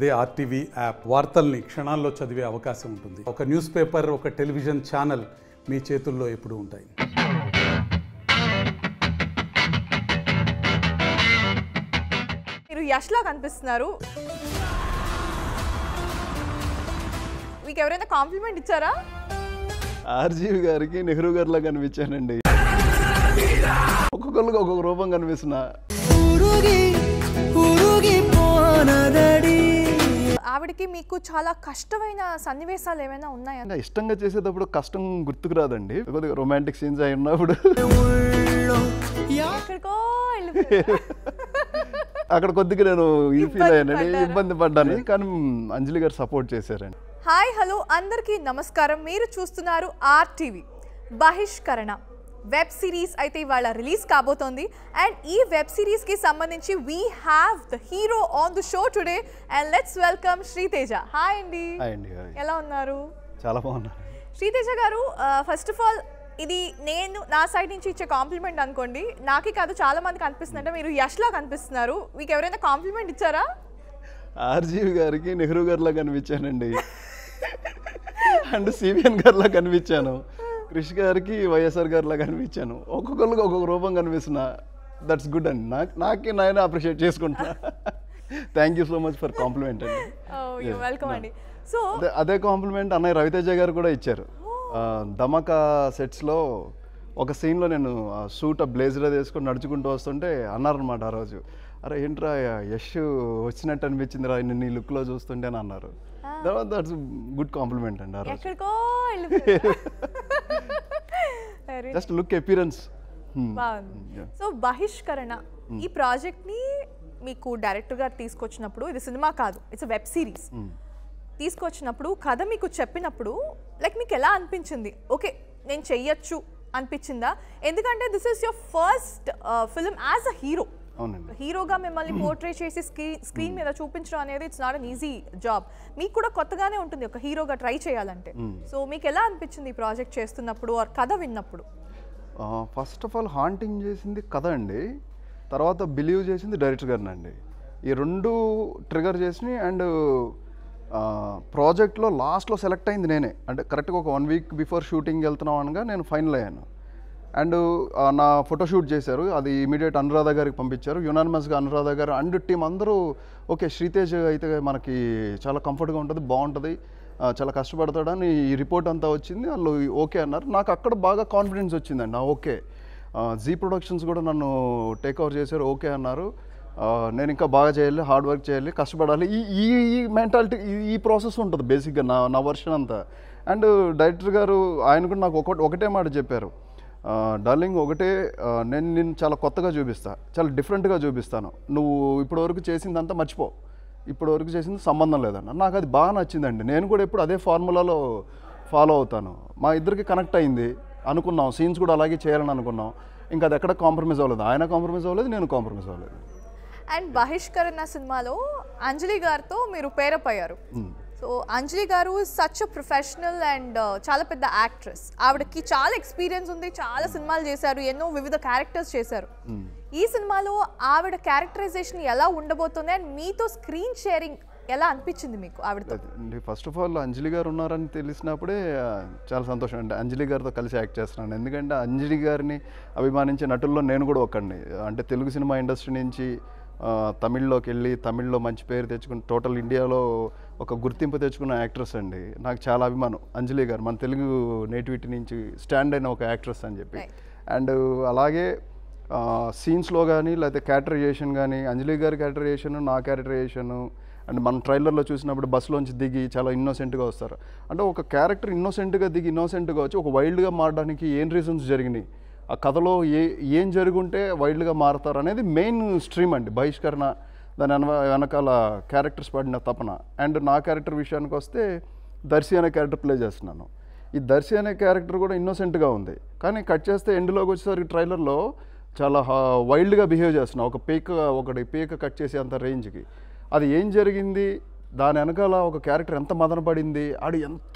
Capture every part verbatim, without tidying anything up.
అదే RTV app వార్తల్ని క్షణాల్లో చదివే అవకాశం ఉంటుంది. ఒక న్యూస్ పేపర్, ఒక టెలివిజన్ ఛానల్ మీ చేతుల్లో ఎప్పుడూ ఉంటాయి. మీరు యష్లా కనిపిస్తున్నారు. మీకు ఎవరైనా కాంప్లిమెంట్ ఇచ్చారా? ఆర్జీవి గారికి నెహ్రూ గారిలా కనిపించానండి. ఒక్కొక్కరికి ఒక్కొక్క రూపం కనిపిస్తున్నా. ఆవిడకి మీకు చాలా కష్టమైన సన్నివేశాలు ఏమైనా ఉన్నాయా? ఇష్టంగా చేసేటప్పుడు కష్టం గుర్తుకు రాదండి. కొద్దిగా రొమాంటిక్ సీన్స్ అయినప్పుడు అక్కడ కొద్దిగా నేను ఈ ఫీల్ అయ్యానండి, ఇబ్బంది పడ్డాను. కానీ అంజలి గారు సపోర్ట్ చేశారండి. హాయ్ హలో అందరికీ నమస్కారం. మీరు చూస్తున్నారు ఆర్టీవీ. బహిష్కరణ వెబ్ సిరీస్ అయితే ఇవాళ రిలీజ్ కాబోతోంది. అండ్ ఈ వెబ్ సిరీస్ కి సంబంధించి we have the hero on the show today. And let's welcome Sriteja. Hi అండి. హాయ్ అండి. ఎలా ఉన్నారు? చాలా బాగున్నారు. శ్రీతేజ గారు, ఫస్ట్ ఆఫ్ ఆల్ ఇది నేను నా సైడ్ నుంచి ఇచ్చే కాంప్లిమెంట్ అనుకోండి. నాకే కాదు చాలా మందికి అనిపిస్తుందంటే మీరు యష్లా కనిపిస్తున్నారు. మీకు ఎవరైనా కాంప్లిమెంట్ ఇచ్చారా? ఆర్జీవి గారికి నెహ్రూ గారిలా కనిపించానండి. అండ్ సివిఎన్ గారిలా కనిపించాను. క్రిష్ గారికి వైఎస్ఆర్ గారిలా కనిపించాను. ఒక్కొక్కరికి ఒక్కొక్క రూపం కనిపిస్తున్నా. దట్స్ గుడ్ అండి. నాకు నాకే నేను అప్రిషియేట్ చేసుకుంటున్నా. Thank you so much for compliment అండి. వెల్కమ్ అండి. సో అదే కాంప్లిమెంట్ అన్నయ్య రవితేజ గారు కూడా ఇచ్చారు. ధమాకా సెట్స్లో ఒక సీన్లో నేను సూట్ బ్లేజర్ వేసుకొని నడుచుకుంటూ వస్తుంటే అన్నారనమాట ఆ రోజు, అరే ఏంట్రా యష్ వచ్చినట్టు అనిపించిందిరా నీ లుక్లో చూస్తుంటే అని అన్నారు. దట్స్ గుడ్ కాంప్లిమెంట్ అండి. ఆ రోజు జస్ట్ లుక్ అపియరెన్స్. సో బహిష్కరణ ఈ ప్రాజెక్ట్ ని మీకు డైరెక్టర్ గారు తీసుకొచ్చినప్పుడు, ఇది సినిమా కాదు, ఇట్స్ వెబ్ సిరీస్, తీసుకొచ్చినప్పుడు కథ మీకు చెప్పినప్పుడు లైక్ మీకు ఎలా అనిపించింది? ఓకే నేను చెయ్యొచ్చు అనిపించిందా? ఎందుకంటే this is your first film as a hero. హీరోగా మిమ్మల్ని పోర్ట్రే చేసి స్క్రీన్ స్క్రీన్ మీద చూపించడం అనేది it's not an easy job. మీకు కూడా కొత్తగానే ఉంటుంది ఒక హీరోగా ట్రై చేయాలంటే. సో మీకు ఎలా అనిపించింది ఈ ప్రాజెక్ట్ చేస్తున్నప్పుడు ఆర్ కథ విన్నప్పుడు? ఫస్ట్ ఆఫ్ ఆల్ హాంటింగ్ చేసింది కథ అండి, తర్వాత బిలీవ్ చేసింది డైరెక్టర్ గారిని అండి. ఈ రెండు ట్రిగర్ చేసినాయి. అండ్ ప్రాజెక్ట్లో లాస్ట్లో సెలెక్ట్ అయింది నేనే. అంటే కరెక్ట్గా ఒక వన్ వీక్ బిఫోర్ షూటింగ్ వెళ్తున్నాం అనగా నేను ఫైనల్ అయ్యాను. అండ్ నా ఫోటోషూట్ చేశారు, అది ఇమీడియట్ అనురాధ గారికి పంపించారు. యునానిమస్గా అనురాధ గారు అండ్ టీం అందరూ ఓకే శ్రీతేజ్ అయితే మనకి చాలా కంఫర్ట్గా ఉంటుంది, బాగుంటుంది, చాలా కష్టపడతాడని ఈ రిపోర్ట్ అంతా వచ్చింది. వాళ్ళు ఓకే అన్నారు. నాకు అక్కడ బాగా కాన్ఫిడెన్స్ వచ్చిందండి. ఓకే జీ ప్రొడక్షన్స్ కూడా నన్ను టేక్ ఓవర్ చేశారు, ఓకే అన్నారు. నేను ఇంకా బాగా చేయాలి, హార్డ్ వర్క్ చేయాలి, కష్టపడాలి, ఈ ఈ మెంటాలిటీ ఈ ప్రాసెస్ ఉంటుంది బేసిక్గా నా నా వర్షన్ అంతా. అండ్ డైరెక్టర్ గారు ఆయన కూడా నాకు ఒకటి ఒకటే మాట చెప్పారు, డార్లింగ్ ఒకటే, నేను నేను చాలా కొత్తగా చూపిస్తా, చాలా డిఫరెంట్గా చూపిస్తాను, నువ్వు ఇప్పటివరకు చేసిందంతా మర్చిపో, ఇప్పటివరకు చేసింది సంబంధం లేదన్న. నాకు అది బాగా నచ్చిందండి. నేను కూడా ఎప్పుడు అదే ఫార్ములాలో ఫాలో అవుతాను. మా ఇద్దరికి కనెక్ట్ అయింది, అనుకున్నాం సీన్స్ కూడా అలాగే చేయాలని అనుకున్నాం. ఇంకా అది ఎక్కడ కాంప్రమైజ్ అవ్వలేదు, ఆయన కాంప్రమైజ్ అవ్వలేదు, నేను కాంప్రమైజ్ అవ్వలేదు. అండ్ బహిష్కరణ సినిమాలో అంజలి గారితో మీరు పేరప్ అయ్యారు. సో అంజలి గారు సచ్ అ ప్రొఫెషనల్ అండ్ చాలా పెద్ద యాక్ట్రెస్. ఆవిడకి చాలా ఎక్స్పీరియన్స్ ఉంది, చాలా సినిమాలు చేశారు, ఎన్నో వివిధ క్యారెక్టర్స్ చేశారు. ఈ సినిమాలో ఆవిడ క్యారెక్టరైజేషన్ ఎలా ఉండబోతుంది అండ్ మీతో స్క్రీన్ షేరింగ్ ఎలా అనిపించింది మీకు ఆవిడతో? ఫస్ట్ ఆఫ్ ఆల్ అంజలి గారు ఉన్నారని తెలిసినప్పుడే చాలా సంతోషం అండి. అంజలి గారితో కలిసి యాక్ట్ చేస్తున్నాను. ఎందుకంటే అంజలి గారిని అభిమానించే నటుల్లో నేను కూడా ఒకండి. అంటే తెలుగు సినిమా ఇండస్ట్రీ నుంచి తమిళ్లోకి వెళ్ళి తమిళ్లో మంచి పేరు తెచ్చుకుని టోటల్ ఇండియాలో ఒక గుర్తింపు తెచ్చుకున్న యాక్ట్రెస్ అండి. నాకు చాలా అభిమానం అంజలి గారు, మన తెలుగు నేటివిటీ నుంచి స్టాండ్ అయిన ఒక యాక్ట్రెస్ అని చెప్పి. అండ్ అలాగే సీన్స్లో కానీ లేకపోతే క్యారెక్టరైజేషన్ కానీ, అంజలి గారి క్యారెక్టరైజేషన్, నా క్యారెక్టరైజేషను, అండ్ మన ట్రైలర్లో చూసినప్పుడు బస్సులోంచి దిగి చాలా ఇన్నోసెంట్గా వస్తారు. అంటే ఒక క్యారెక్టర్ ఇన్నోసెంట్గా దిగి ఇన్నోసెంట్గా వచ్చి ఒక వైల్డ్గా మారడానికి ఏం రీజన్స్ జరిగినాయి, ఆ కథలో ఏ ఏం జరుగుంటే వైల్డ్గా మారుతారు అనేది మెయిన్ స్ట్రీమ్ అండి బహిష్కరణ. దాని వెన వెనకాల క్యారెక్టర్స్ పడిన తపన. అండ్ నా క్యారెక్టర్ విషయానికి వస్తే దర్శి అనే క్యారెక్టర్ ప్లే చేస్తున్నాను. ఈ దర్శి అనే క్యారెక్టర్ కూడా ఇన్నోసెంట్గా ఉంది, కానీ కట్ చేస్తే ఎండ్లోకి వచ్చేసరికి ట్రైలర్లో చాలా వైల్డ్గా బిహేవ్ చేస్తున్నాను. ఒక పీక ఒకటి పీక కట్ చేసే అంత రేంజ్కి. అది ఏం జరిగింది, దాని వెనకాల ఒక క్యారెక్టర్ ఎంత మదన పడింది, ఆడు ఎంత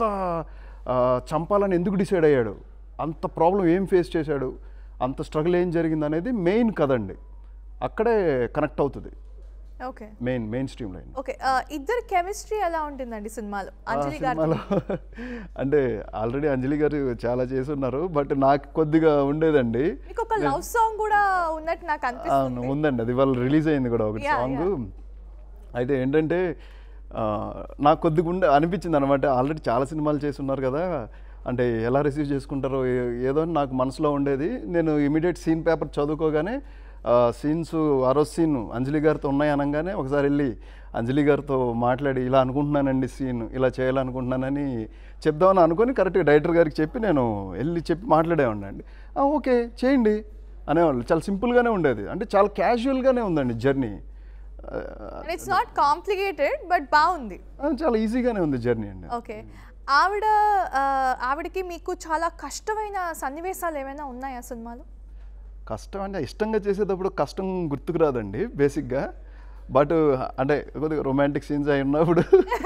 చంపాలని ఎందుకు డిసైడ్ అయ్యాడు, అంత ప్రాబ్లం ఏం ఫేస్ చేశాడు, అంత స్ట్రగుల్ ఏం జరిగింది అనేది మెయిన్ కదండి. అక్కడే కనెక్ట్ అవుతుంది. Okay main mainstream line. Okay ఇద్దరు కెమిస్ట్రీ ఎలా ఉంటుందండి సినిమాలో అంజలి గారు? సినిమాలో అంటే ఆల్రెడీ అంజలి గారు చాలా చేసి ఉన్నారు, బట్ నాకు కొద్దిగా ఉండేదండి. మీకు ఒక లవ్ సాంగ్ కూడా ఉన్నట్టు నాకు అనిపిస్తుంది. ఉందండి, అది వాళ్ళు రిలీజ్ అయింది కూడా ఒకటి సాంగ్. అయితే ఏంటంటే నాకు కొద్దిగా ఉండే అనిపించింది అనమాట, ఆల్రెడీ చాలా సినిమాలు చేసి ఉన్నారు కదా, అంటే ఎలా రిసీవ్ చేసుకుంటారో ఏదో నాకు మనసులో ఉండేది. నేను ఇమీడియట్ సీన్ పేపర్ చదువుకోగానే సీన్స్ ఆ రోజు సీన్ అంజలి గారితో ఉన్నాయి అనగానే ఒకసారి వెళ్ళి అంజలి గారితో మాట్లాడి ఇలా అనుకుంటున్నానండి సీన్ ఇలా చేయాలనుకుంటున్నానని చెప్దామని అనుకొని కరెక్ట్గా డైరెక్టర్ గారికి చెప్పి నేను వెళ్ళి చెప్పి మాట్లాడేవాడిని అండి. ఓకే చేయండి అనేవాళ్ళు. చాలా సింపుల్గానే ఉండేది, అంటే చాలా క్యాజువల్గానే ఉందండి journey. It's not complicated but బాగుంది, చాలా ఈజీగానే ఉంది జర్నీ అండి. ఓకే ఆవిడ ఆవిడకి మీకు చాలా కష్టమైన సన్నివేశాలు ఏమైనా ఉన్నాయా సినిమాలో? కష్టం అంటే ఇష్టంగా చేసేటప్పుడు కష్టం గుర్తుకు రాదండి బేసిక్గా, బట్ అంటే కొద్దిగా రొమాంటిక్ సీన్స్ అయి ఉన్నప్పుడు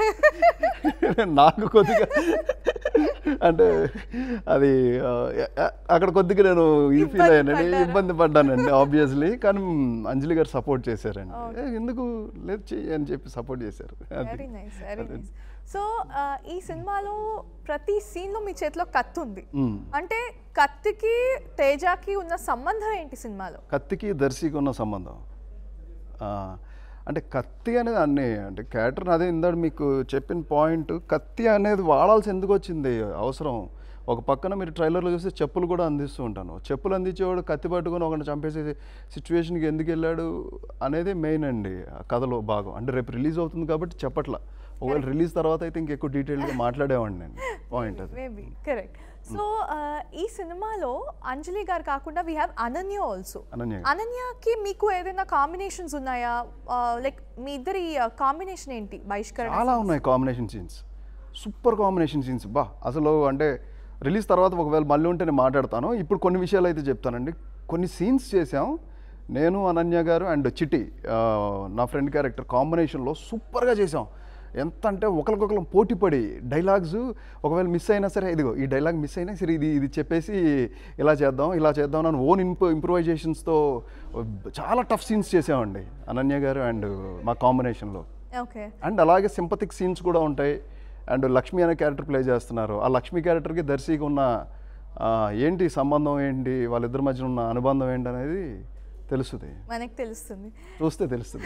నాకు కొద్దిగా అంటే అది అక్కడ కొద్దిగా నేను ఇది ఫీల్ అయ్యానండి, ఇబ్బంది పడ్డానండి ఆబ్వియస్లీ. కానీ అంజలి గారు సపోర్ట్ చేశారండి, ఎందుకు లేదు చెయ్యి అని చెప్పి సపోర్ట్ చేశారు. Very nice very nice. So ఈ సినిమాలో ప్రతి సీన్లో మీ చేతిలో కత్తి ఉంది, అంటే కత్తికి తేజాకి ఉన్న సంబంధం ఏంటి సినిమాలో? కత్తికి దర్శికి ఉన్న సంబంధం అంటే కత్తి అనేది అన్నీ అంటే క్యారెక్టర్ అదే ఇందాక మీకు చెప్పిన పాయింట్, కత్తి అనేది వాడాల్సి ఎందుకు వచ్చింది అవసరం. ఒక పక్కన మీరు ట్రైలర్లో చూస్తే చెప్పులు కూడా అందిస్తూ ఉంటాను, చెప్పులు అందించేవాడు కత్తి పట్టుకొని ఒకరిని చంపేసే సిచ్యువేషన్కి ఎందుకు వెళ్ళాడు అనేది మెయిన్ అండి కథలో భాగం. అంటే రేపు రిలీజ్ అవుతుంది కాబట్టి చెప్పట్లా, ఒకవేళ రిలీజ్ తర్వాత అయితే ఇంకెక్కువ డీటెయిల్గా మాట్లాడేవాడిని నేను పాయింట్ అది. Maybe correct. సో ఈ సినిమాలో అంజలి గారు కాకుండా వీ హ్యావ్ అనన్య ఆల్సో. అనన్యకి మీకు ఏదైనా కాంబినేషన్స్ ఉన్నాయా? లైక్ మీ ఇద్దరి కాంబినేషన్ ఏంటి? బహిష్కరణ చాలా ఉన్నాయి combination scenes, super combination scenes బా. అసలు అంటే రిలీజ్ తర్వాత ఒకవేళ మళ్ళీ ఉంటే నేను మాట్లాడతాను, ఇప్పుడు కొన్ని విషయాలు అయితే చెప్తానండి. కొన్ని సీన్స్ చేసాం నేను అనన్య గారు అండ్ చిటి నా ఫ్రెండ్ క్యారెక్టర్ కాంబినేషన్లో సూపర్గా చేసాం. ఎంత అంటే ఒకరికొకరు పోటీపడి డైలాగ్స్ ఒకవేళ మిస్ అయినా సరే ఇదిగో ఈ డైలాగ్ మిస్ అయినా సరే ఇది ఇది చెప్పేసి ఇలా చేద్దాం ఇలా చేద్దాం అని ఓన్ ఇంప్రూ ఇంప్రూవైజేషన్స్తో చాలా టఫ్ సీన్స్ చేసామండి అనన్య గారు అండ్ మా కాంబినేషన్లో. ఓకే. అండ్ అలాగే సింపతిక్ సీన్స్ కూడా ఉంటాయి. అండ్ లక్ష్మి అనే క్యారెక్టర్ ప్లే చేస్తున్నారు, ఆ లక్ష్మి క్యారెక్టర్కి దర్శికి ఉన్న ఏంటి సంబంధం ఏంటి, వాళ్ళిద్దరి మధ్యన ఉన్న అనుబంధం ఏంటి అనేది తెలుస్తుంది, మనకి తెలుస్తుంది, చూస్తే తెలుస్తుంది.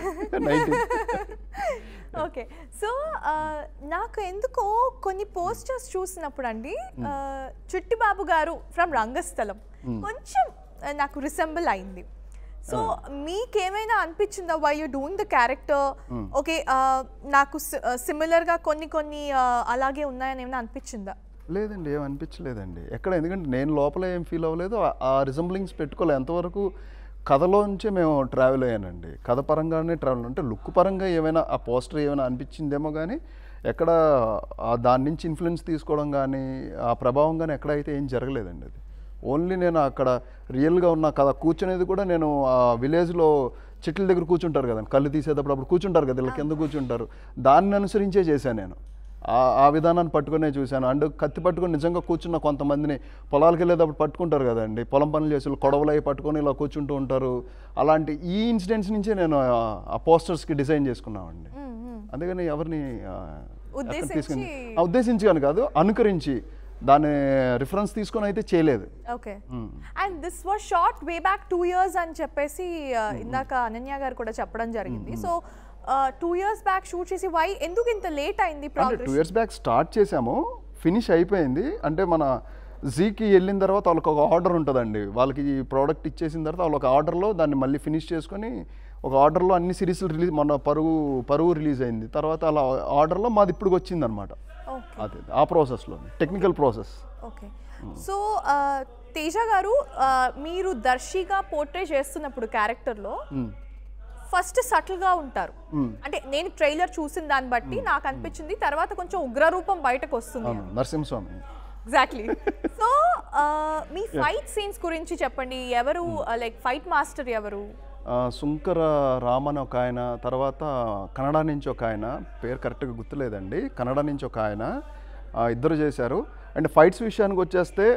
ఓకే. సో నాకు ఎందుకో కొన్ని పోస్టర్స్ చూసినప్పుడు అండి చిట్టిబాబు గారు ఫ్రమ్ రంగస్థలం కొంచెం నాకు రిసెంబుల్ అయింది. సో మీకేమైనా అనిపించిందా why you doing the character? Okay నాకు సిమిలర్గా కొన్ని కొన్ని అలాగే ఉన్నాయని ఏమైనా అనిపించిందా? లేదండి, ఏం అనిపించలేదండి ఎక్కడ, ఎందుకంటే నేను లోపల ఏం ఫీల్ అవ్వలేదు, ఆ రిజంబ్లింగ్స్ పెట్టుకోలేదు. ఎంతవరకు కథలోంచే మేము ట్రావెల్ అయ్యానండి, కథ పరంగానే ట్రావెల్. అంటే లుక్ పరంగా ఏమైనా ఆ పోస్టర్ ఏమైనా అనిపించిందేమో కానీ ఎక్కడ దాని నుంచి ఇన్ఫ్లుయెన్స్ తీసుకోవడం కానీ ఆ ప్రభావం కానీ ఎక్కడైతే ఏం జరగలేదండి. అది ఓన్లీ నేను అక్కడ రియల్గా ఉన్న కథ కూర్చునేది కూడా నేను ఆ విలేజ్లో చెట్ల దగ్గర కూర్చుంటారు కదండి, కళ్ళు తీసేటప్పుడు అప్పుడు కూర్చుంటారు కదా, ఇలా కింద కూర్చుంటారు, దాన్ని అనుసరించే చేశాను నేను. ఆ విధానాన్ని పట్టుకునే చూశాను. అండ్ కత్తి పట్టుకొని నిజంగా కూర్చున్న కొంతమందిని పొలాలకు వెళ్ళేటప్పుడు పట్టుకుంటారు కదండి, పొలం పనులు చేసి కొడవలు అవి పట్టుకొని ఇలా కూర్చుంటూ ఉంటారు. అలాంటి ఈ ఇన్సిడెంట్స్ నుంచే నేను ఆ పోస్టర్స్కి డిజైన్ చేసుకున్నామండి. అందుకని ఎవరిని తీసుకుని ఉద్దేశించి కానీ కాదు, అనుకరించి దాని రిఫరెన్స్ తీసుకొని అయితే చేయలేదు. Okay. And this was shot way back two years అని చెప్పేసి ఇందాక అనన్య గారు కూడా చెప్పడం జరిగింది. So two years back shoot చేసి వై ఎందుకు ఇంత లేట్ అయింది? టూ ఇయర్స్ బ్యాక్ స్టార్ట్ చేసాము, ఫినిష్ అయిపోయింది. అంటే మన జీకి వెళ్ళిన తర్వాత వాళ్ళకి ఒక ఆర్డర్ ఉంటుందండి, వాళ్ళకి ఈ ప్రోడక్ట్ ఇచ్చేసిన తర్వాత వాళ్ళు ఒక ఆర్డర్లో దాన్ని మళ్ళీ ఫినిష్ చేసుకొని ఒక ఆర్డర్లో అన్ని సిరీస్లు రిలీజ్, మన పరుగు పరుగు రిలీజ్ అయింది తర్వాత అలా ఆర్డర్లో మాది ఇప్పుడు వచ్చింది అనమాట. అదే ఆ ప్రాసెస్లో technical process. Okay. So Teja గారు మీరు దర్శిగా పోర్ట్రే చేస్తున్నప్పుడు క్యారెక్టర్లో ఫస్ట్ సటిల్గా ఉంటారు, అంటే నేను ట్రైలర్ చూసిన దాన్ని బట్టి నాకు అనిపించింది. తర్వాత కొంచెం ఉగ్రరూపం బయటకు వస్తుంది, నరసింహస్వామి. ఎగ్జాక్ట్లీ. సో మీ ఫైట్ సీన్స్ గురించి చెప్పండి. ఎవరు లైక్ ఫైట్ మాస్టర్ ఎవరు? సుంకర రామన్ ఒక ఆయన, తర్వాత కన్నడ నుంచి ఒక ఆయన, పేరు కరెక్ట్గా గుర్తులేదండి, కన్నడ నుంచి ఒక ఆయన, ఇద్దరు చేశారు. అండ్ ఫైట్స్ విషయానికి వచ్చేస్తే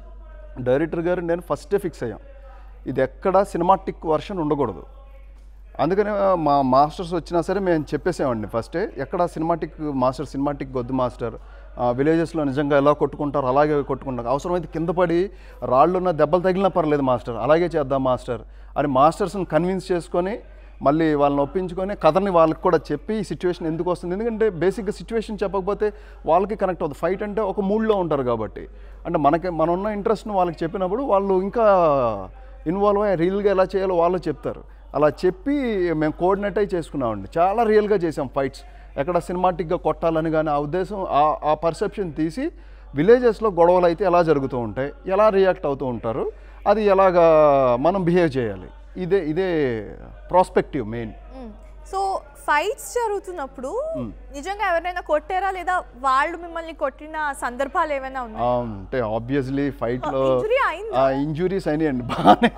డైరెక్టర్ గారు నేను ఫస్టే ఫిక్స్ అయ్యాం, ఇది ఎక్కడ సినిమాటిక్ వర్షన్ ఉండకూడదు. అందుకనే మా మాస్టర్స్ వచ్చినా సరే మేము చెప్పేసామండి ఫస్టే, ఎక్కడ సినిమాటిక్ మాస్టర్ సినిమాటిక్ వద్దు మాస్టర్, విలేజెస్లో నిజంగా ఎలా కొట్టుకుంటారు అలాగే కొట్టుకుంటారు, అవసరమైతే కింద పడి రాళ్ళున్న దెబ్బలు తగిలినా పర్లేదు మాస్టర్, అలాగే చేద్దాం మాస్టర్ అని మాస్టర్స్ని కన్విన్స్ చేసుకొని మళ్ళీ వాళ్ళని ఒప్పించుకొని కథని వాళ్ళకి కూడా చెప్పి ఈ సిచ్యువేషన్ ఎందుకు వస్తుంది, ఎందుకంటే బేసిక్గా సిచ్యువేషన్ చెప్పకపోతే వాళ్ళకి కనెక్ట్ అవుతుంది. ఫైట్ అంటే ఒక మూడ్లో ఉంటారు కాబట్టి, అంటే మనకి మన ఉన్న ఇంట్రెస్ట్ను వాళ్ళకి చెప్పినప్పుడు వాళ్ళు ఇంకా ఇన్వాల్వ్ అయ్యి రియల్గా ఎలా చేయాలో వాళ్ళు చెప్తారు. అలా చెప్పి మేము కోఆర్డినేట్ అయి చేసుకున్నామండి. చాలా రియల్గా చేసాం ఫైట్స్, ఎక్కడ సినిమాటిక్గా కొట్టాలని కానీ ఆ ఉద్దేశం ఆ పర్సెప్షన్ తీసి విలేజెస్లో గొడవలు అయితే ఎలా జరుగుతూ ఉంటాయి, ఎలా రియాక్ట్ అవుతూ ఉంటారు, అది ఎలాగా మనం బిహేవ్ చేయాలి, ఇదే ఇదే ప్రాస్పెక్టివ్ మెయిన్. సో ఫైట్స్ జరుగుతున్నప్పుడు నిజంగా ఎవరైనా కొట్టారా లేదా వాళ్ళు మిమ్మల్ని కొట్టిన సందర్భాలు ఏమైనా ఉన్నాయా? అంటే ఆబ్వియస్లీ ఫైట్లో ఇంజురీ ఇంజురీస్ అయినాయండి బాగానే.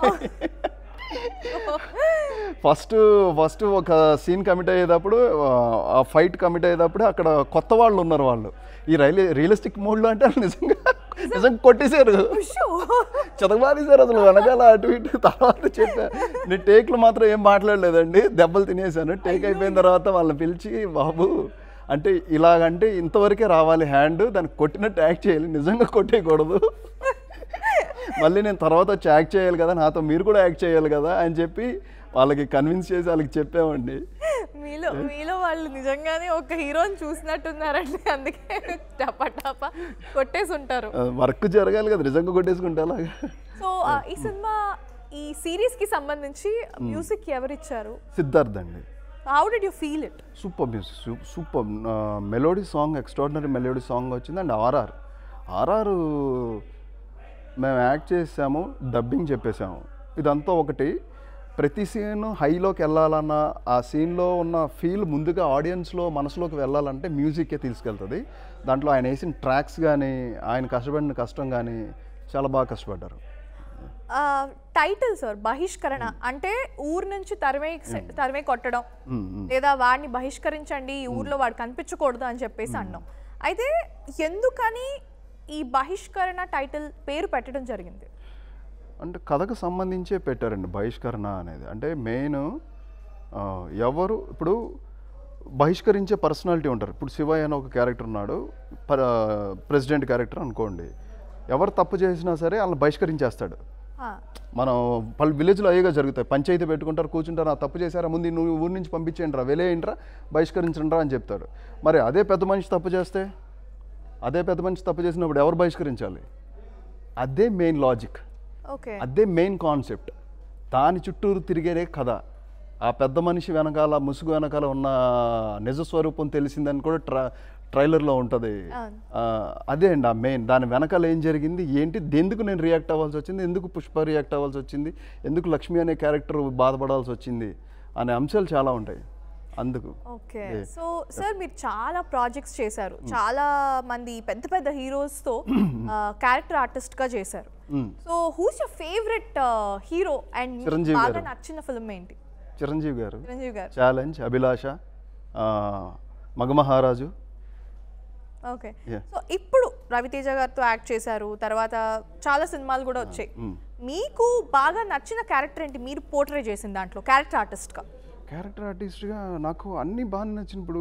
ఫస్ట్ ఫస్ట్ ఒక సీన్ కమిట్ అయ్యేటప్పుడు, ఆ ఫైట్ కమిట్ అయ్యేటప్పుడు అక్కడ కొత్త వాళ్ళు ఉన్నారు, వాళ్ళు ఈ రైల్ రియలిస్టిక్ మోడ్లో అంటే నిజంగా నిజంగా కొట్టేశారు, చదవాలేశారు అసలు వెనకాల అటు ఇటు. తర్వాత చెప్పా నేను టేక్లు మాత్రం ఏం మాట్లాడలేదండి, దెబ్బలు తినేసాను. టేక్ అయిపోయిన తర్వాత వాళ్ళని పిలిచి, బాబు అంటే ఇలాగంటే ఇంతవరకే రావాలి హ్యాండ్, దాన్ని కొట్టినట్టు యాక్ట్ చేయాలి, నిజంగా కొట్టేయకూడదు, మళ్ళీ నేను తర్వాత వచ్చి యాక్ట్ చేయాలి కదా, నాతో మీరు కూడా యాక్ట్ చేయాలి కదా అని చెప్పి వాళ్ళకి కన్విన్స్ చేసి వాళ్ళకి చెప్పామండి. మీలో మీలో వాళ్ళు నిజంగానే ఒక హీరోని చూసినట్టున్నారండి, అందుకే టపా టపా కొట్టేసి ఉంటారు. వర్క్ జరగాలి కదా, నిజంగా కొట్టేసుకుంటే అలాగా. సో ఈ సినిమా ఈ సిరీస్కి సంబంధించి మ్యూజిక్ ఎవరిచ్చారు? సిద్ధార్థ్ అండి. How did you feel it? Super music, super melody song, extraordinary melody song వచ్చింది. అండ్ ఆర్ఆర్ ఆర్ఆర్ మేము యాక్ట్ చేసాము, డబ్బింగ్ చెప్పేసాము, ఇదంతా ఒకటి. ప్రతి సీన్ హైలోకి వెళ్ళాలన్న ఆ సీన్లో ఉన్న ఫీల్ ముందుగా ఆడియన్స్లో మనసులోకి వెళ్ళాలంటే మ్యూజిక్కే తీసుకెళ్తుంది. దాంట్లో ఆయన వేసిన ట్రాక్స్ కానీ ఆయన కష్టపడిన కష్టం కానీ చాలా బాగా కష్టపడ్డారు. టైటిల్ సార్ బహిష్కరణ అంటే ఊరు నుంచి తరిమే తరిమే కొట్టడం, లేదా వాడిని బహిష్కరించండి, ఈ ఊర్లో వాడు కనిపించకూడదు అని చెప్పేసి అన్నాం. అయితే ఎందుకని ఈ బహిష్కరణ టైటిల్ పేరు పెట్టడం జరిగింది? అంటే కథకు సంబంధించే పెట్టారండి బహిష్కరణ అనేది. అంటే మెయిన్ ఎవరు ఇప్పుడు బహిష్కరించే పర్సనాలిటీ ఉంటారు. ఇప్పుడు శివయ్య అని ఒక క్యారెక్టర్ ఉన్నాడు, ప్రెసిడెంట్ క్యారెక్టర్ అనుకోండి, ఎవరు తప్పు చేసినా సరే వాళ్ళని బహిష్కరించేస్తాడు. మనం పలు విలేజ్లో అయ్యేగా జరుగుతాయి, పంచాయతీ పెట్టుకుంటారు, కూర్చుంటారు, ఆ తప్పు చేశారా ముందు నువ్వు ఊరి నుంచి పంపించేయండిరా, వెలేయండిరా, బహిష్కరించండిరా అని చెప్తాడు. మరి అదే పెద్ద మనిషి తప్పు చేస్తే, అదే పెద్ద మనిషి తప్పు చేసినప్పుడు ఎవరు బహిష్కరించాలి? అదే మెయిన్ లాజిక్, అదే మెయిన్ కాన్సెప్ట్, దాని చుట్టూరు తిరిగేదే కథ. ఆ పెద్ద మనిషి వెనకాల ముసుగు వెనకాల ఉన్న నిజస్వరూపం తెలిసిందని కూడా ట్రా ట్రైలర్లో ఉంటుంది. అదే అండి ఆ మెయిన్, దాని వెనకాల ఏం జరిగింది ఏంటి, ఎందుకు నేను రియాక్ట్ అవ్వాల్సి వచ్చింది, ఎందుకు పుష్ప రియాక్ట్ అవ్వాల్సి వచ్చింది, ఎందుకు లక్ష్మి అనే క్యారెక్టర్ బాధపడాల్సి వచ్చింది అనే అంశాలు చాలా ఉంటాయి అందుకు. ఓకే. సో సార్ మీరు చాలా ప్రాజెక్ట్స్ చేశారు, చాలా మంది పెద్ద పెద్ద హీరోస్తో క్యారెక్టర్ ఆర్టిస్ట్గా చేశారు. So who's your favourite hero and బాగా నచ్చిన ఫిల్మ్ ఏంటి? చిరంజీవి గారు. చిరంజీవి గారు. Challenge, Abhilasha, Magamaharaju. Okay. So ఇప్పుడు రవితేజ గారితో యాక్ట్ చేశారు, తర్వాత చాలా సినిమాలు కూడా వచ్చాయి. మీకు బాగా నచ్చిన క్యారెక్టర్ ఏంటి మీరు పోర్ట్రే చేసిన దాంట్లో క్యారెక్టర్ ఆర్టిస్ట్గా? క్యారెక్టర్ ఆర్టిస్ట్గా నాకు అన్నీ బాగా నచ్చినప్పుడు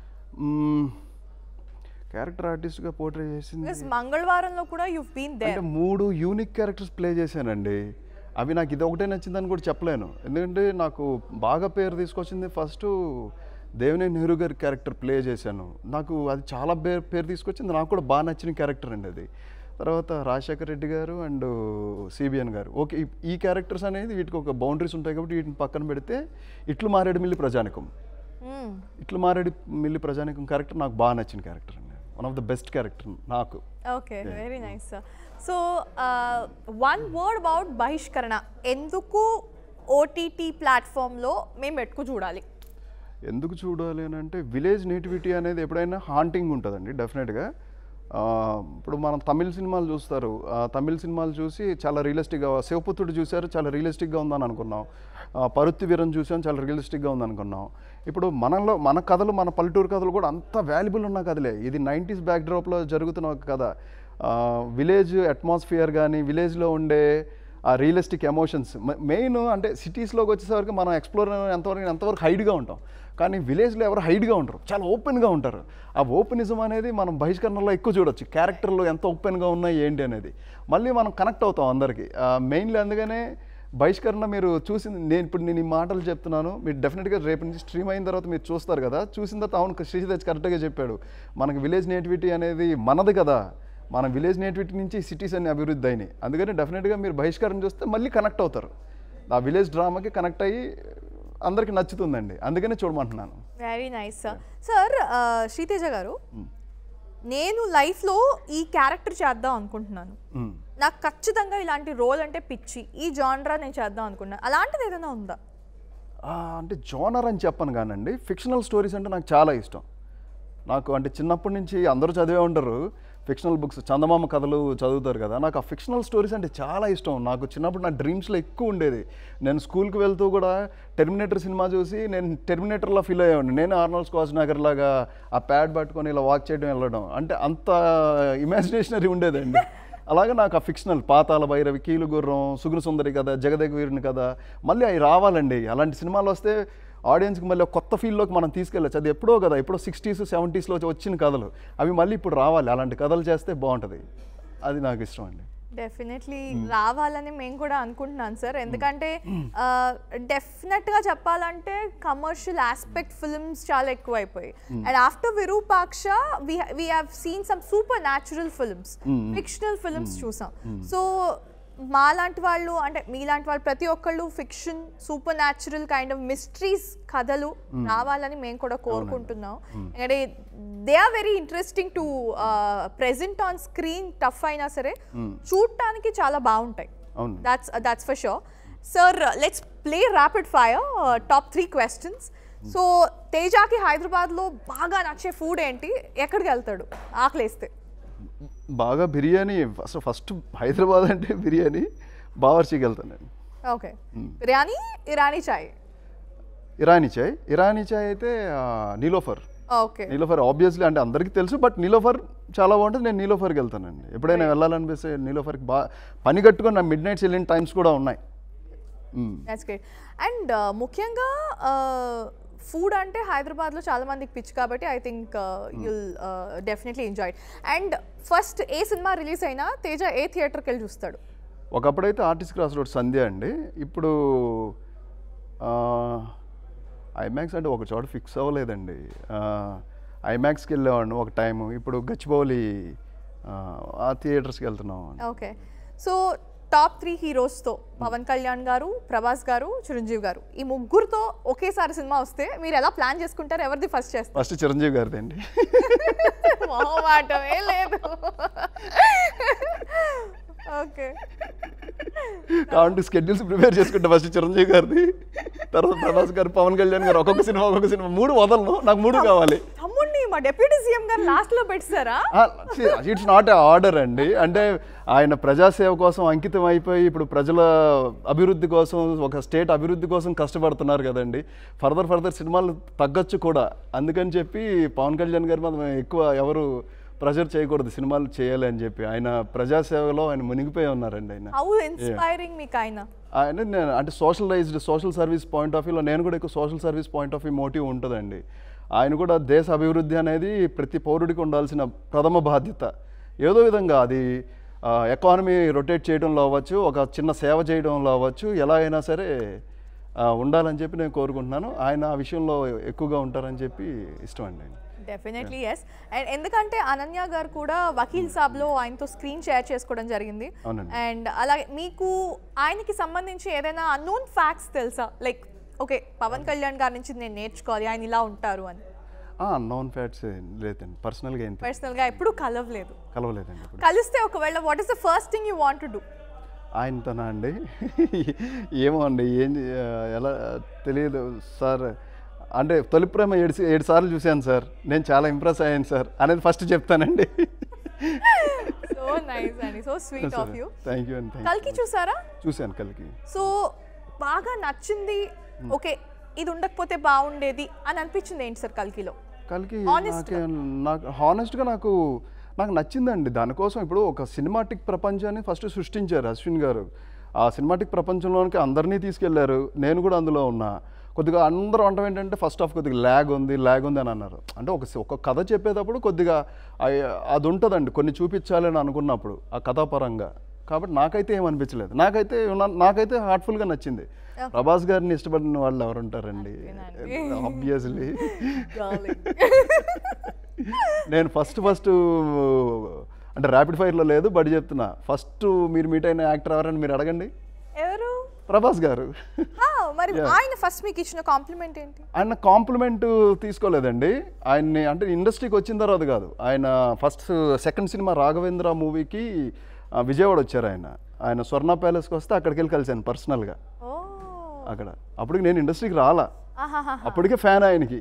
క్యారెక్టర్ ఆర్టిస్ట్గా పోర్ట్రే చేసింది మంగళవారంలో కూడా యు బీన్ దేర్. అంటే మూడు యూనిక్ క్యారెక్టర్స్ ప్లే చేశానండి. అవి నాకు ఇది ఒకటే నచ్చిందని కూడా చెప్పలేను, ఎందుకంటే నాకు బాగా పేరు తీసుకొచ్చింది ఫస్ట్ దేవినేని నెహ్రూ గారి క్యారెక్టర్ ప్లే చేశాను, నాకు అది చాలా పేరు పేరు తీసుకొచ్చింది, నాకు కూడా బాగా నచ్చిన క్యారెక్టర్ అండి అది. తర్వాత రాజశేఖర్ రెడ్డి గారు అండ్ సిబిఎన్ గారు. ఓకే, ఈ క్యారెక్టర్స్ అనేది వీటికి ఒక బౌండరీస్ ఉంటాయి కాబట్టి వీటిని పక్కన పెడితే ఇట్లు మారేడు మిల్లి ప్రజానికం, ఇట్లు మారేడు మిల్లి ప్రజానికం క్యారెక్టర్ నాకు బాగా నచ్చిన క్యారెక్టర్ అండి, one of the best character నాకు. Okay, very nice sir. So one word about Bahishkarana, ఎందుకు ఓటీటీ ప్లాట్ఫామ్లో మేము ఎట్టుకు చూడాలి? ఎందుకు చూడాలి అని అంటే విలేజ్ నేటివిటీ అనేది ఎప్పుడైనా హాంటింగ్ ఉంటుందండి డెఫినెట్గా. ఇప్పుడు మనం తమిళ సినిమాలు చూస్తారు, తమిళ సినిమాలు చూసి చాలా రియలిస్టిక్గా, శివపుత్రుడు చూశారు చాలా రియలిస్టిక్గా ఉందని అనుకున్నాం, పరుత్తి వీరం చూసాం చాలా రియలిస్టిక్గా ఉందనుకున్నాం. ఇప్పుడు మనలో మన కథలు, మన పల్లెటూరు కథలు కూడా అంత వాల్యుబుల్ ఉన్న కథలే. ఇది నైంటీస్ బ్యాక్డ్రాప్లో జరుగుతున్న ఒక కథ. విలేజ్ అట్మాస్ఫియర్ కానీ విలేజ్లో ఉండే ఆ రియలిస్టిక్ ఎమోషన్స్ మెయిన్ అంటే సిటీస్లోకి వచ్చేసరికి మనం ఎక్స్ప్లోర్ ఎంతవరకు ఎంతవరకు హైడ్గా ఉంటాం, కానీ విలేజ్లో ఎవరు హైడ్గా ఉంటారు, చాలా ఓపెన్గా ఉంటారు. ఆ ఓపెనిజం అనేది మనం బహిష్కరణలో ఎక్కువ చూడొచ్చు, క్యారెక్టర్లు ఎంత ఓపెన్గా ఉన్నాయి ఏంటి అనేది మళ్ళీ మనం కనెక్ట్ అవుతాం అందరికీ. మెయిన్లీ అందుకనే బహిష్కరణ మీరు చూసింది, నేను ఇప్పుడు నేను ఈ మాటలు చెప్తున్నాను, మీరు డెఫినెట్గా రేపు నుంచి స్ట్రీమ్ అయిన తర్వాత మీరు చూస్తారు కదా, చూసిన తర్వాత అవును శ్రీతేజ్ కరెక్ట్గా చెప్పాడు, మనకు విలేజ్ నేటివిటీ అనేది మనది కదా, మన విలేజ్ నేటివిటీ నుంచి సిటీస్ అన్ని అభివృద్ధి అయినాయి. అందుకని డెఫినెట్గా మీరు బహిష్కరణ చూస్తే మళ్ళీ కనెక్ట్ అవుతారు, ఆ విలేజ్ డ్రామాకి కనెక్ట్ అయ్యి అందరికి నచ్చుతుందండి, అందుకనే చూడమంటున్నాను. Very nice sir. Sir Sriteja గారు, నేను లైఫ్లో ఈ క్యారెక్టర్ చేద్దాం అనుకుంటున్నాను, నాకు ఖచ్చితంగా ఇలాంటి రోల్ అంటే పిచ్చి, ఈ జానరా నేను చేద్దాం అనుకుంటున్నాను, అలాంటిది ఏదైనా ఉందా? అంటే జోనర్ అని చెప్పను కానండి, ఫిక్షనల్ స్టోరీస్ అంటే నాకు చాలా ఇష్టం. నాకు అంటే చిన్నప్పటి నుంచి అందరూ చదివే ఉంటారు ఫిక్షనల్ బుక్స్, చందమామ కథలు చదువుతారు కదా, నాకు ఆ ఫిక్షనల్ స్టోరీస్ అంటే చాలా ఇష్టం. నాకు చిన్నప్పుడు నా డ్రీమ్స్లో ఎక్కువ ఉండేది. నేను స్కూల్కి వెళ్తూ కూడా టెర్మినేటర్ సినిమా చూసి నేను టెర్మినేటర్లో ఫీల్ అయ్యేవాడిని, నేను ఆర్నాల్డ్ స్క్వార్జ్నెగర్ లాగా ఆ ప్యాడ్ పట్టుకొని ఇలా వాక్ చేయడం వెళ్ళడం, అంటే అంత ఇమాజినేషనరీ ఉండేదండి. అలాగే నాకు ఆ ఫిక్షనల్ పాతాళ భైరవి, కీలు గుర్రం, సుగుణ సుందరి కథ, జగదేక వీరుని కథ, మళ్ళీ అవి రావాలండి. అలాంటి సినిమాలు వస్తే ఆడియన్స్కి మళ్ళీ కొత్త ఫీల్డ్లోకి మనం తీసుకెళ్ళచ్చు. అది ఎప్పుడో కదా, ఎప్పుడో సిక్స్టీస్ సెవెంటీస్లో వచ్చిన కథలు అవి మళ్ళీ ఇప్పుడు రావాలి, అలాంటి కథలు చేస్తే బాగుంటుంది, అది నాకు ఇష్టం అండి. డెఫినెట్లీ రావాలని మేము కూడా అనుకుంటున్నాను సార్, ఎందుకంటే డెఫినెట్గా చెప్పాలంటే కమర్షియల్ ఆస్పెక్ట్ ఫిల్మ్స్ చాలా ఎక్కువ అయిపోయాయి. And after Virupaksha we we have seen some supernatural films, fictional films చూసాం. సో మాలాంటి వాళ్ళు అంటే మీలాంటి వాళ్ళు ప్రతి ఒక్కళ్ళు fiction, supernatural kind of mysteries కథలు రావాలని మేము కూడా కోరుకుంటున్నాం. ఎందుకంటే they are very interesting to present on screen, tough అయినా సరే చూడటానికి చాలా బాగుంటాయి. That's that's for sure. Sir let's play rapid fire, top three questions. So తేజాకి హైదరాబాద్లో బాగా నచ్చే ఫుడ్ ఏంటి, ఎక్కడికి వెళ్తాడు ఆకలేస్తే? బాగా బిర్యానీ, అసలు ఫస్ట్ హైదరాబాద్ అంటే బిర్యానీ, బావర్చీకి వెళ్తాను నేను. ఓకే, బిర్యానీ, ఇరానీ చాయ్. ఇరానీ చాయ్ ఇరానీ చాయ్ అయితే నీలోఫర్. ఓకే, నీలోఫర్ ఆబ్వియస్లీ అంటే అందరికీ తెలుసు, బట్ నీలోఫర్ చాలా బాగుంటుంది, నేను నీలోఫర్కి వెళ్తానండి. ఎప్పుడైనా వెళ్ళాలనిపిస్తే నీలోఫర్కి బాగా పని కట్టుకొని నా మిడ్ నైట్స్ వెళ్ళిన టైమ్స్ కూడా ఉన్నాయి. That's great. అండ్ ముఖ్యంగా ఫుడ్ అంటే హైదరాబాద్లో చాలా మందికి పిచ్చి కాబట్టి I think you'll definitely enjoy. And first ఏ సినిమా రిలీజ్ అయినా తేజ ఏ థియేటర్కి వెళ్ళి చూస్తాడు? ఒకప్పుడైతే ఆర్టిస్ట్ క్రాస్ రోడ్ సంధ్య అండి, ఇప్పుడు ఐమాక్స్ అంటే ఒక చోట ఫిక్స్ అవ్వలేదండి. ఐమాక్స్కి వెళ్ళేవాడిని ఒక టైము, ఇప్పుడు గచ్చిబౌలి ఆ థియేటర్స్కి వెళ్తున్నాం. ఓకే, సో టాప్ త్రీ హీరోస్తో పవన్ కళ్యాణ్ గారు, ప్రభాస్ గారు, చిరంజీవి గారు, ఈ ముగ్గురుతో ఒకేసారి సినిమా వస్తే మీరు ఎలా ప్లాన్ చేసుకుంటారు? ఎవరిది ఫస్ట్ చేస్తారు? ఫస్ట్ చిరంజీవి గారిది అండి. మొహమాటమే లేదు. ఓకే, కాబట్టి స్కెడ్యూల్స్ ప్రిపేర్ చేసుకుంటా, ఫస్ట్ చిరంజీవి గారిది, తర్వాత ప్రభాస్ గారు, పవన్ కళ్యాణ్ గారు, ఒక్కొక్క సినిమా ఒక్కొక్క సినిమా, మూడు వదలను, నాకు మూడు కావాలి. తమ్ముడిని మా డిప్యూటీ సీఎం గారు లాస్ట్ లో పెట్టారా? ఇట్స్ నాట్ ఏ ఆర్డర్ అండి, అంటే ఆయన ప్రజాసేవ కోసం అంకితం అయిపోయి ఇప్పుడు ప్రజల అభివృద్ధి కోసం, ఒక స్టేట్ అభివృద్ధి కోసం కష్టపడుతున్నారు కదండి. ఫర్దర్ ఫర్దర్ సినిమాలు తగ్గొచ్చు కూడా, అందుకని చెప్పి పవన్ కళ్యాణ్ గారు మనం ఎక్కువ ఎవరు ప్రెజర్ చేయకూడదు సినిమాలు చేయాలి అని చెప్పి, ఆయన ప్రజాసేవలో ఆయన మునిగిపోయి ఉన్నారండి. ఆయన హౌ ఇన్స్పైరింగ్ మీకు ఆయన ఆయన నేను అంటే socialized social service point of వ్యూలో నేను కూడా ఎక్కువ social service point of view motive ఉంటుందండి. ఆయన కూడా దేశ అభివృద్ధి అనేది ప్రతి పౌరుడికి ఉండాల్సిన ప్రథమ బాధ్యత. ఏదో విధంగా అది ఎకానమీ రొటేట్ చేయడంలో అవ్వచ్చు, ఒక చిన్న సేవ చేయడంలో అవ్వచ్చు, ఎలా అయినా సరే ఉండాలని చెప్పి నేను కోరుకుంటున్నాను. ఆయన ఆ విషయంలో ఎక్కువగా ఉంటారని చెప్పి ఇష్టం అండి. Definitely yes. అండ్ ఎందుకంటే అనన్య గారు కూడా వకీల్ సాబ్లో ఆయనతో స్క్రీన్ షేర్ చేసుకోవడం జరిగింది. అండ్ అలాగే మీకు ఆయనకి సంబంధించి ఏదైనా అన్నోన్ ఫ్యాక్ట్స్ తెలుసా? లైక్ ఓకే, పవన్ కళ్యాణ్ గారి నుంచి నేను నేర్చుకోవాలి, ఆయన ఇలా ఉంటారు అని. అన్నోన్ ఫ్యాక్ట్స్ లేదండి, పర్సనల్గా ఏంటి పర్సనల్గా ఎప్పుడు కలవలేదు కలవలేదండి. కలిస్తే ఒకవేళ what is the first thing you want to do? ఆయనతోనా అండి? ఏమో అండి, ఏం ఎలా తెలియదు సార్. అంటే తొలి ప్రేమ ఏడు ఏడు సార్లు చూశాను సార్, నేను చాలా ఇంప్రెస్ అయ్యాను సార్ అనేది ఫస్ట్ చెప్తానండి. సో నైస్ అండి, so sweet of you. Thank you అండి. కల్కి చూసారా? చూశాను కల్కి. సో బాగా నచ్చింది, ఓకే ఇది ఉండకపోతే బాగుండేది అని అనిపించింది ఏంటి సార్ కల్కిలో? కల్కి నాకే నాకు హానెస్ట్గా నాకు నాకు నచ్చిందండి. దానికోసం ఇప్పుడు ఒక సినిమాటిక్ ప్రపంచాన్ని ఫస్ట్ సృష్టించారు అశ్విన్ గారు. ఆ సినిమాటిక్ ప్రపంచంలోనికి అందరినీ తీసుకెళ్లారు, నేను కూడా అందులో ఉన్నా. కొద్దిగా అందరూ అనడం ఏంటంటే ఫస్ట్ హాఫ్ కొద్దిగా ల్యాగ్ ఉంది ల్యాగ్ ఉంది అని అన్నారు. అంటే ఒక ఒక కథ చెప్పేటప్పుడు కొద్దిగా అది ఉంటుందండి, కొన్ని చూపించాలి అని అనుకున్నప్పుడు ఆ కథాపరంగా. కాబట్టి నాకైతే ఏమనిపించలేదు, నాకైతే నాకైతే హార్ట్ఫుల్గా నచ్చింది. ప్రభాస్ గారిని ఇష్టపడిన వాళ్ళు ఎవరు ఉంటారండి, ఆబ్వియస్లీ. నేను ఫస్ట్ ఫస్ట్ అంటే ర్యాపిడ్ ఫైర్లో లేదు బట్ చెప్తున్నా, ఫస్ట్ మీరు మీట్ అయిన యాక్టర్ ఎవరని మీరు అడగండి. ఎవరు? ప్రభాస్ గారు. మరి ఆయన ఫస్ట్ మీకు ఇచ్చిన కాంప్లిమెంట్ ఏంటి? ఆయన కాంప్లిమెంట్ తీసుకోలేదండి, ఆయన్ని అంటే ఇండస్ట్రీకి వచ్చిన తర్వాత కాదు, ఆయన ఫస్ట్ సెకండ్ సినిమా రాఘవేంద్ర మూవీకి విజయవాడ వచ్చారు ఆయన. ఆయన స్వర్ణ ప్యాలెస్కి వస్తే అక్కడికి వెళ్ళి కలిసాను పర్సనల్గా అక్కడ. అప్పటికి నేను ఇండస్ట్రీకి రాలా, అప్పటికే ఫ్యాన్ ఆయనకి.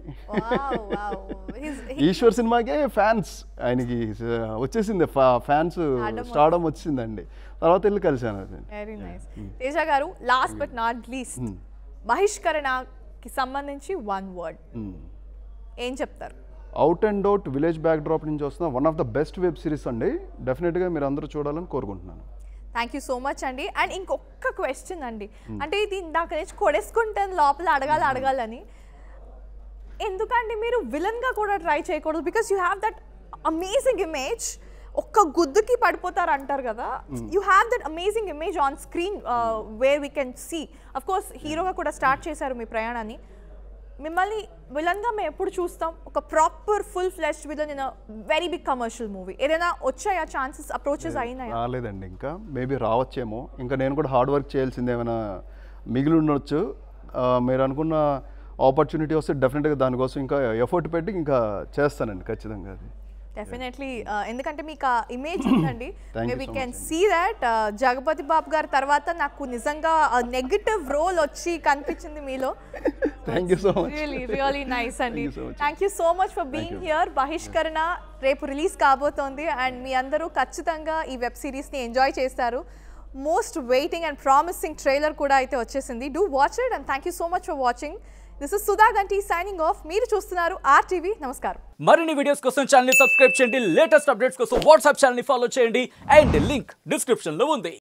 ఈశ్వర్ సినిమాకే ఫ్యాన్స్ ఆయనకి వచ్చేసింది, ఫ్యాన్స్ స్టార్డమ్ వచ్చిందండి. తర్వాత వెళ్ళి కలిసాను. అది వెరీ నైస్. తేజ గారు, లాస్ట్ బట్ నాట్ లీస్ట్, బహిష్కరణకి సంబంధించి వన్ వర్డ్ ఏం చెప్తారు? Out and out village back drop నుంచి వస్తున్న one of the best web series అండి. డెఫినెట్గా మీరు అందరూ చూడాలని కోరుకుంటున్నాను. థ్యాంక్ యూ సో మచ్ అండి. అండ్ ఇంకొక క్వశ్చన్ అండి, అంటే ఇది ఇందాక నుంచి కొడేసుకుంటాను లోపల అడగాలి అడగాలని, ఎందుకంటే మీరు విలన్గా కూడా ట్రై చేయకూడదు? Because you have that amazing image, ఒక్క గుద్దుకి పడిపోతారు అంటారు కదా, you have that amazing image on screen where we can see. Of course హీరోగా కూడా స్టార్ట్ చేశారు మీ ప్రయాణాన్ని. మిమ్మల్ని విలన్గా మేము ఎప్పుడు చూస్తాం? ఒక proper full fleshed villain in very big commercial movie ఏదైనా వచ్చాయా? ఛాన్సెస్ అప్రోచెస్ అయినాయా? రాలేదండి, ఇంకా మేబీ రావచ్చేమో. ఇంకా నేను కూడా హార్డ్ వర్క్ చేయాల్సింది ఏమైనా మిగిలి ఉండొచ్చు. మీరు అనుకున్న ఆపర్చునిటీ వస్తే డెఫినెట్గా దానికోసం ఇంకా ఎఫర్ట్ పెట్టి ఇంకా చేస్తానండి ఖచ్చితంగా. అది డెఫినెట్లీ, ఎందుకంటే మీకు ఆ ఇమేజ్ ఉందండి. We can see that. Jagapathi Babu గారి తర్వాత నాకు నిజంగా నెగటివ్ రోల్ వచ్చి కనిపించింది మీలో. రియలీ రియలీ నైస్ అండి. Thank you so much for being here. Bahishkarana రేపు రిలీజ్ కాబోతోంది అండ్ మీ అందరూ ఖచ్చితంగా ఈ వెబ్ సిరీస్ని ఎంజాయ్ చేస్తారు. Most waiting and promising trailer కూడా అయితే వచ్చేసింది. Do watch it and thank you so much for watching. This is Sudha Ganti signing of. మీరు చూస్తున్నారు ఆర్టీవీ. నమస్కారం. మరిన్ని వీడియోస్ కోసం ఛానల్ ని సబ్స్క్రైబ్ చేయండి, లేటెస్ట్ అప్డేట్స్ కోసం వాట్సాప్ ఛానల్ ని ఫాలో చేయండి అండ్ లింక్ డిస్క్రిప్షన్ లో ఉంది.